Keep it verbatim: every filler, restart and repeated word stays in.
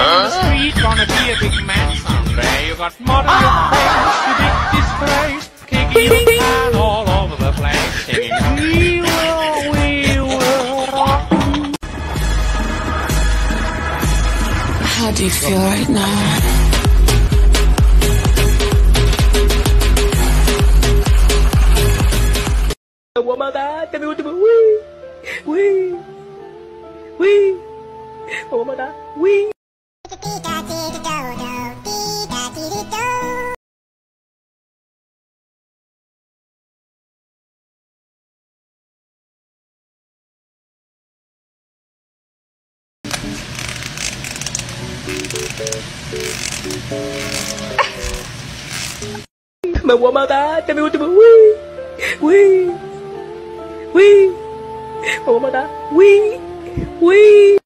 on the street, gonna be a big man someday. You got mud on your face, you big disgrace, kicking your can all over the place, singing, we will, we will rock you. How do you feel right now? One more time, tell me what to do. Wee, wee, wee. One more time, wee. Mà one more time, tell me what to do. Wee, wee. Wee! One more time. Wee! Wee!